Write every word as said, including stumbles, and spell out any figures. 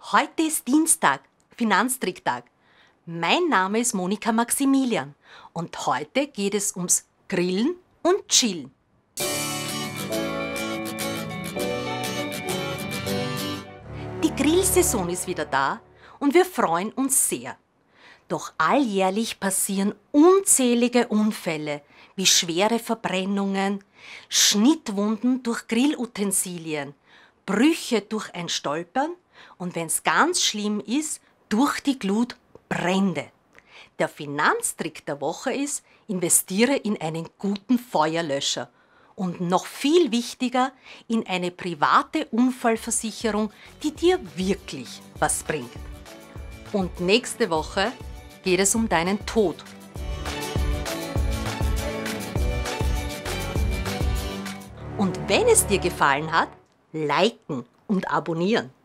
Heute ist Dienstag, Finanztricktag. Mein Name ist Monika Maximilian und heute geht es ums Grillen und Chillen. Die Grillsaison ist wieder da und wir freuen uns sehr. Doch alljährlich passieren unzählige Unfälle wie schwere Verbrennungen, Schnittwunden durch Grillutensilien, Brüche durch ein Stolpern und wenn es ganz schlimm ist, durch die Glut Brände. Der Finanztrick der Woche ist, investiere in einen guten Feuerlöscher und noch viel wichtiger, in eine private Unfallversicherung, die dir wirklich was bringt. Und nächste Woche geht es um deinen Tod. Und wenn es dir gefallen hat, liken und abonnieren.